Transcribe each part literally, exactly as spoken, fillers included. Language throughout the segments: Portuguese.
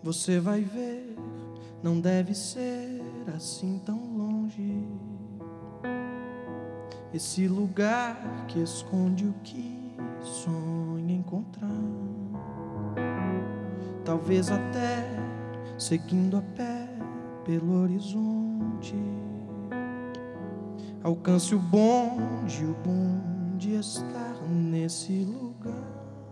Você vai ver, não deve ser assim tão longe. Esse lugar que esconde o que sonha encontrar. Talvez até seguindo a pé pelo horizonte alcance o bonde, o bonde estar nesse lugar.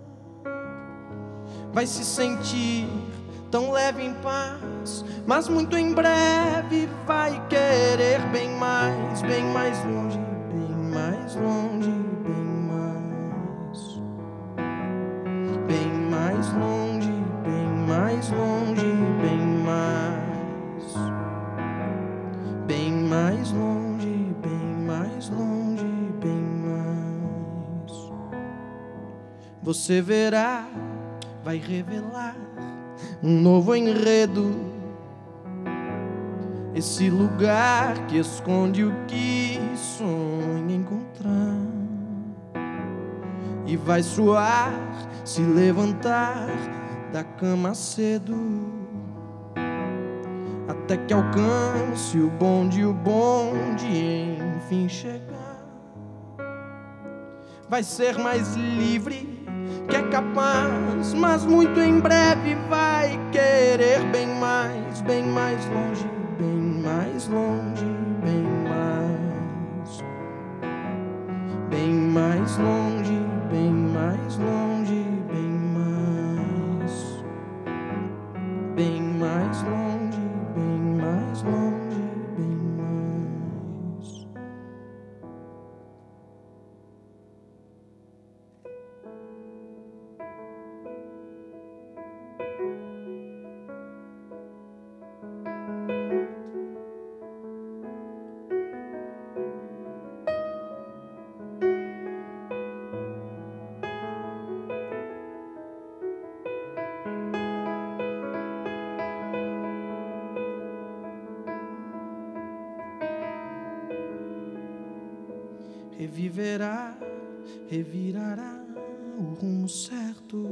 Vai se sentir tão leve em paz, mas muito em breve vai querer bem mais, bem mais longe, bem mais longe, bem mais, bem mais longe, bem mais longe, bem mais, bem mais longe, bem mais longe, bem mais. Você verá, vai revelar um novo enredo, esse lugar que esconde o que sonha encontrar. E vai suar, se levantar da cama cedo, até que alcance o bonde, o bonde enfim chegar. Vai ser mais livre que é capaz, mas muito em breve vai querer bem mais, bem mais longe, bem mais longe, bem mais, bem mais longe, bem mais longe, bem mais, bem mais longe, bem mais longe, bem mais. Reviverá, revirará o rumo certo.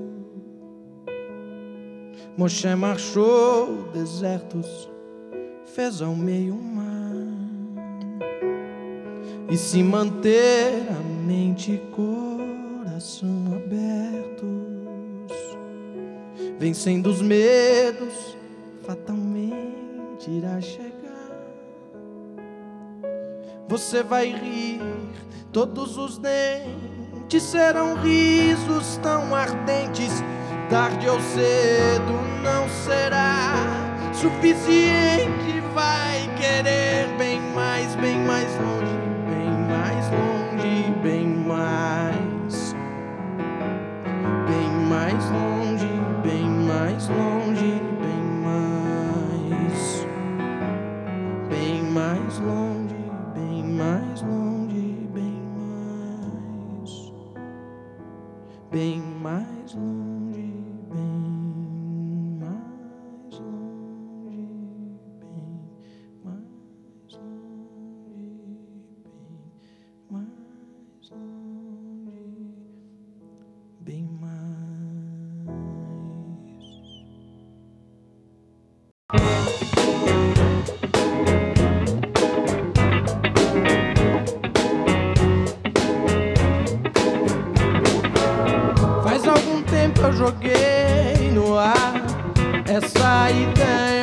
Moshe marchou desertos, fez ao meio o mar, e se manter a mente e coração abertos, vencendo os medos, fatalmente irá chegar. Você vai rir, todos os dentes serão risos tão ardentes. Tarde ou cedo não será suficiente. Vai querer bem mais, bem mais longe, bem mais longe, bem mais, bem mais longe, bem mais longe, bem mais, bem mais longe, bem mais longe, bem mais, bem mais longe, bem mais longe, bem mais longe, bem mais longe, bem mais. Faz algum tempo eu joguei no ar essa ideia